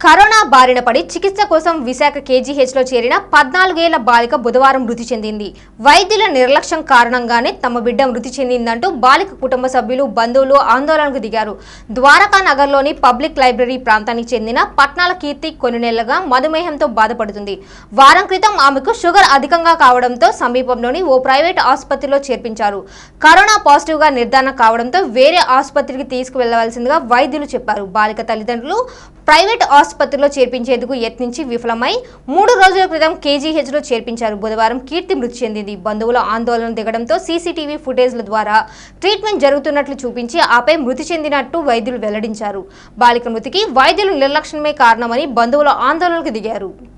Corona బారిన పడి చికిత్స కోసం విశాఖ కేజీహెచ్లో చేరిన 14 ఏళ్ల బాలిక బుధవారం మృతి చెందింది. వైద్యుల నిర్లక్ష్యం కారణంగానే తమ బిడ్డ మృతి చెందిందంటూ బాలిక కుటుంబ సభ్యులు, బంధువులు ఆందోళనకు దిగారు. ద్వారకా నగర్లోని పబ్లిక్ లైబ్రరీ ప్రాంతానికి చెందిన పట్నాల కీర్తి కొన్ని నెలలుగా మధుమేహంతో బాధపడుతుంది. వారం క్రితం ఆమెకు షుగర్ అధికంగా కావడంతో సమీపంలోని ఓ ప్రైవేట్ ఆసుపత్రిలో చేర్పించారు. కరోనా పాజిటివ్గా నిర్ధారణ కావడంతో వేరే ఆసుపత్రికి తీసుకువెళ్లవలసిందిగా వైద్యులు చెప్పారు. బాలిక తల్లిదండ్రులు ప్రైవేట్ ఆసుపత్రిలో చేర్పించేందుకు యత్నించి విఫలమై 3 రోజుల క్రితం కేజీహెచ్లో చేర్పించారు. బుధవారం కీర్తి మృతి చెందింది. బంధువుల ఆందోళన దిగడంతో సీసీటీవీ ఫుటేజ్ల ద్వారా ట్రీట్మెంట్ జరుగుతున్నట్లు చూపించి ఆపై మృతి చెందినట్టు వైద్యులు వెల్లడించారు. బాలిక మృతికి వైద్యుల నిర్లక్ష్యమే కారణమని బంధువుల ఆందోళనకు దిగారు.